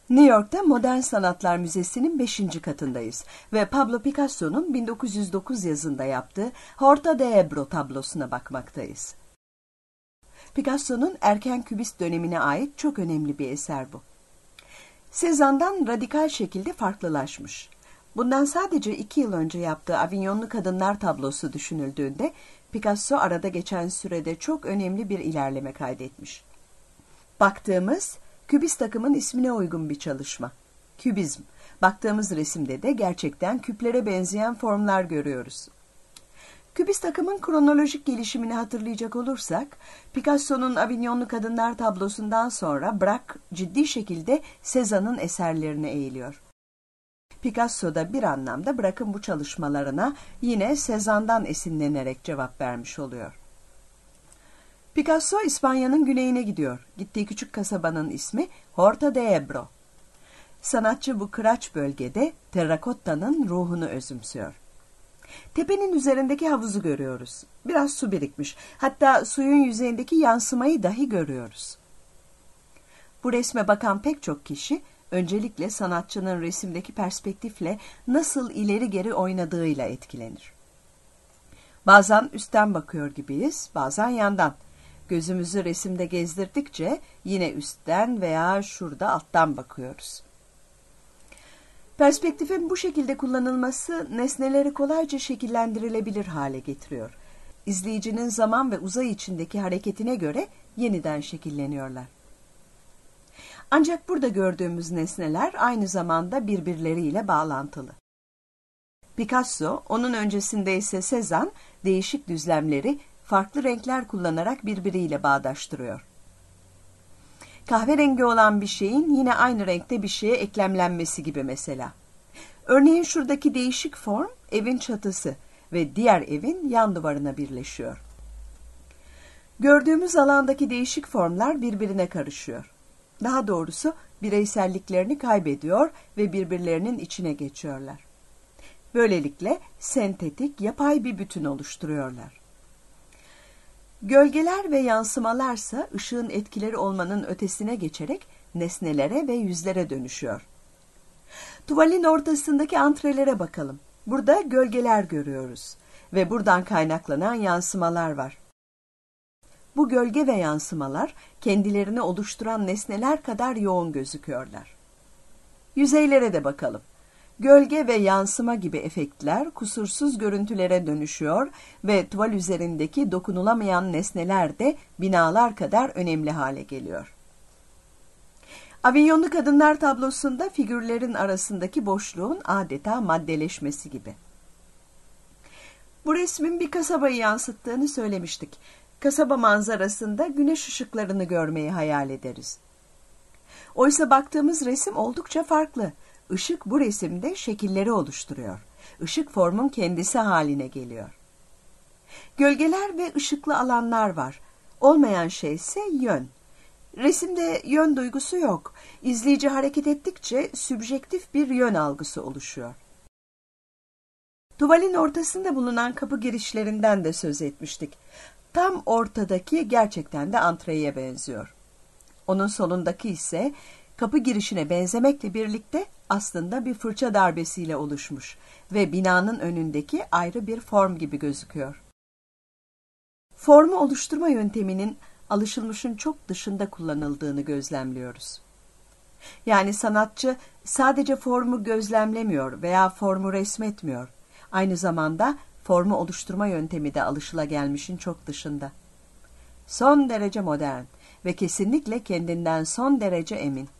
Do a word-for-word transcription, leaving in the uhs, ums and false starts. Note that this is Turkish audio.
New York'ta Modern Sanatlar Müzesi'nin beşinci katındayız ve Pablo Picasso'nun bin dokuz yüz dokuz yazında yaptığı Horta de Ebro tablosuna bakmaktayız. Picasso'nun erken kübist dönemine ait çok önemli bir eser bu. Cézanne'dan radikal şekilde farklılaşmış. Bundan sadece iki yıl önce yaptığı Avignonlu Kadınlar tablosu düşünüldüğünde Picasso arada geçen sürede çok önemli bir ilerleme kaydetmiş. Baktığımız kübist akımın ismine uygun bir çalışma. Kübizm. Baktığımız resimde de gerçekten küplere benzeyen formlar görüyoruz. Kübist akımın kronolojik gelişimini hatırlayacak olursak, Picasso'nun Avignonlu Kadınlar tablosundan sonra Braque ciddi şekilde Cézanne'ın eserlerine eğiliyor. Picasso da bir anlamda Braque'ın bu çalışmalarına yine Cézanne'dan esinlenerek cevap vermiş oluyor. Picasso İspanya'nın güneyine gidiyor. Gittiği küçük kasabanın ismi Horta de Ebro. Sanatçı bu kıraç bölgede terrakottanın ruhunu özümsüyor. Tepenin üzerindeki havuzu görüyoruz. Biraz su birikmiş. Hatta suyun yüzeyindeki yansımayı dahi görüyoruz. Bu resme bakan pek çok kişi öncelikle sanatçının resimdeki perspektifle nasıl ileri geri oynadığıyla etkilenir. Bazen üstten bakıyor gibiyiz, bazen yandan. Gözümüzü resimde gezdirdikçe yine üstten veya şurada alttan bakıyoruz. Perspektifin bu şekilde kullanılması nesneleri kolayca şekillendirilebilir hale getiriyor. İzleyicinin zaman ve uzay içindeki hareketine göre yeniden şekilleniyorlar. Ancak burada gördüğümüz nesneler aynı zamanda birbirleriyle bağlantılı. Picasso, onun öncesinde ise Cézanne değişik düzlemleri farklı renkler kullanarak birbiriyle bağdaştırıyor. Kahverengi olan bir şeyin yine aynı renkte bir şeye eklemlenmesi gibi mesela. Örneğin şuradaki değişik form evin çatısı ve diğer evin yan duvarına birleşiyor. Gördüğümüz alandaki değişik formlar birbirine karışıyor. Daha doğrusu bireyselliklerini kaybediyor ve birbirlerinin içine geçiyorlar. Böylelikle sentetik, yapay bir bütün oluşturuyorlar. Gölgeler ve yansımalarsa ışığın etkileri olmanın ötesine geçerek nesnelere ve yüzlere dönüşüyor. Tuvalin ortasındaki antrelere bakalım. Burada gölgeler görüyoruz ve buradan kaynaklanan yansımalar var. Bu gölge ve yansımalar kendilerini oluşturan nesneler kadar yoğun gözüküyorlar. Yüzeylere de bakalım. Gölge ve yansıma gibi efektler kusursuz görüntülere dönüşüyor ve tuval üzerindeki dokunulamayan nesneler de binalar kadar önemli hale geliyor. Avignonlu Kadınlar tablosunda figürlerin arasındaki boşluğun adeta maddeleşmesi gibi. Bu resmin bir kasabayı yansıttığını söylemiştik. Kasaba manzarasında güneş ışıklarını görmeyi hayal ederiz. Oysa baktığımız resim oldukça farklı. Işık bu resimde şekilleri oluşturuyor. Işık formun kendisi haline geliyor. Gölgeler ve ışıklı alanlar var. Olmayan şey ise yön. Resimde yön duygusu yok. İzleyici hareket ettikçe sübjektif bir yön algısı oluşuyor. Tuvalin ortasında bulunan kapı girişlerinden de söz etmiştik. Tam ortadaki gerçekten de antreye benziyor. Onun solundaki ise kapı girişine benzemekle birlikte aslında bir fırça darbesiyle oluşmuş ve binanın önündeki ayrı bir form gibi gözüküyor. Formu oluşturma yönteminin alışılmışın çok dışında kullanıldığını gözlemliyoruz. Yani sanatçı sadece formu gözlemlemiyor veya formu resmetmiyor. Aynı zamanda formu oluşturma yöntemi de alışılagelmişin çok dışında. Son derece modern ve kesinlikle kendinden son derece emin.